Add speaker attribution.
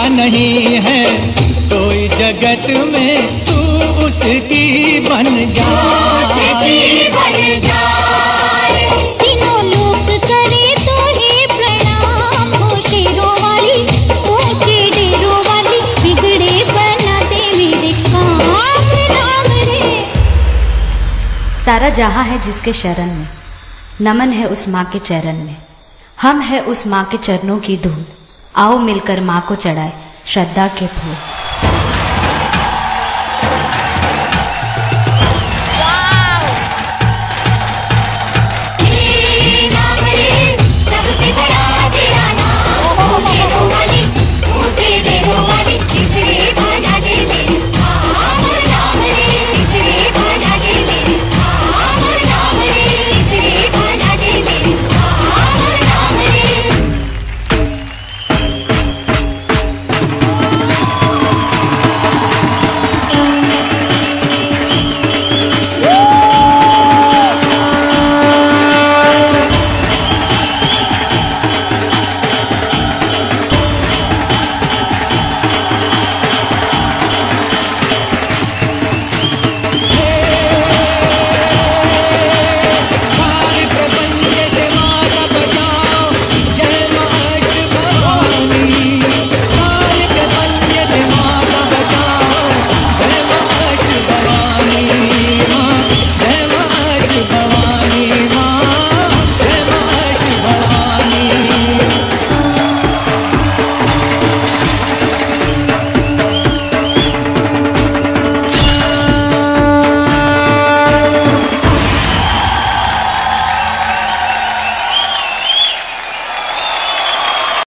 Speaker 1: का नहीं है कोई जगत में, तू उसकी बन जा,
Speaker 2: तीनों लोक करे तो ही प्रणाम, हो शेरों वाली ऊंचे डेरों वाली, बिगड़े बनाते मेरे काम नाम रे।
Speaker 3: सारा जहां है जिसके शरण में, नमन है उस माँ के चरण में। हम है उस माँ के चरणों की धूल, आओ मिलकर माँ को चढ़ाए श्रद्धा के फूल।